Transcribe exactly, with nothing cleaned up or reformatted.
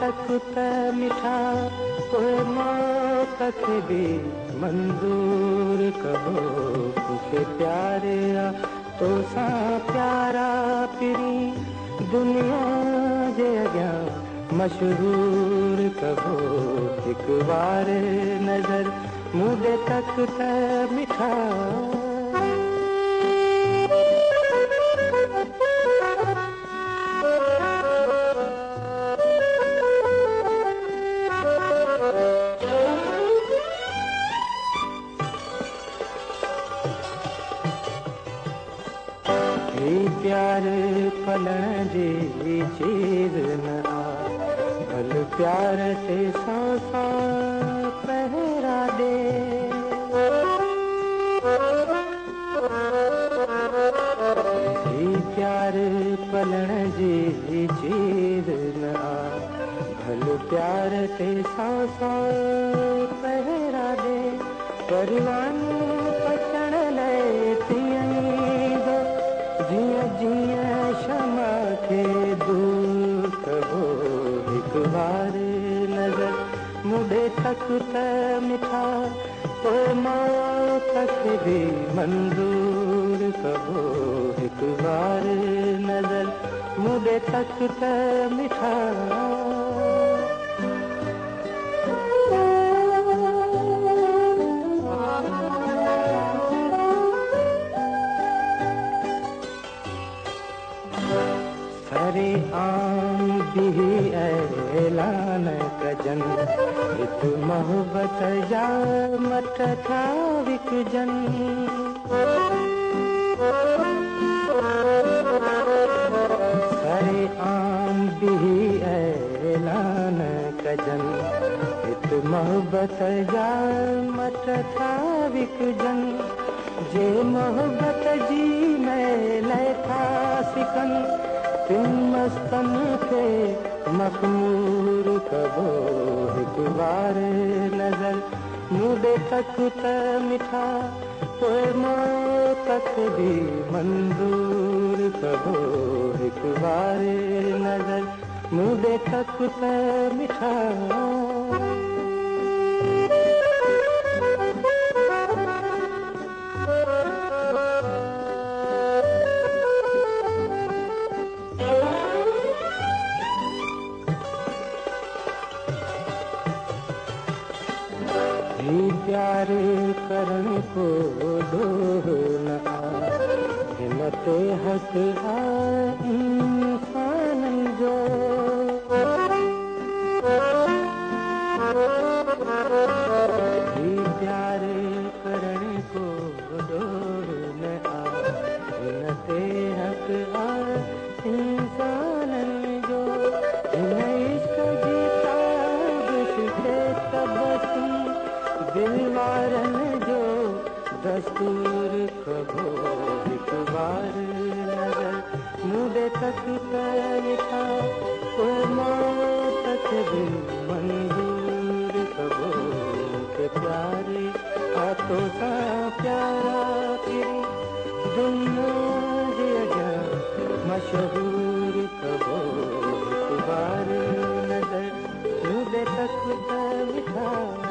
तक त मिठा कोई मौत के भी मंजूर कहो के प्यारे आ तो सा प्यारा पिरी दुनिया जे अॻियां मशहूर कहो एक बार नजर मुझे तक त मिठा प्यार पलण जी चीज न आ भल प्यार ते सौ सौ पहरा दे प्यार पलण जी चीज न आ भल प्यार ते सौ सौ पहरा दे परवान पचण लाइ थियंदो जिया जिया शमा के दूर कहो एक बार नजर मुझे तक त मिठा तो मौत के भी मंजूर कहो एक बार नजर मुझे तक त मिठा सरे आम भी ऐलान कजन हित मोहब्बत जा मट था विकजन सरे आम भी ऐलान कजन हित मोहब्बत जा मट था विकजन जे मोहब्बत जी मैं ले था सिकन तिन मस्तन के मखमूर कहो एक बार नजर मुझे तक त मिठा कोई मौत के भी मंजूर कहो एक बार नजर मुझे तक त मिठा प्यार करण को दोह न आ हिम्मत हक आ इंसान जो प्यार करण को दोह न आ हिम्मत हक आ इंसान जो इश्क जीता दुश्के तबसुम दिलवारन जो दस्तूर कहो एक बार नजर मुझे तक त मिठा कोई मौत के भी मंजूर कहो के प्यारे हाथों सा प्यारा फिरी दुनिया जे अॻियां मशहूर कहो एक बार नजर मुझे तक त मिठा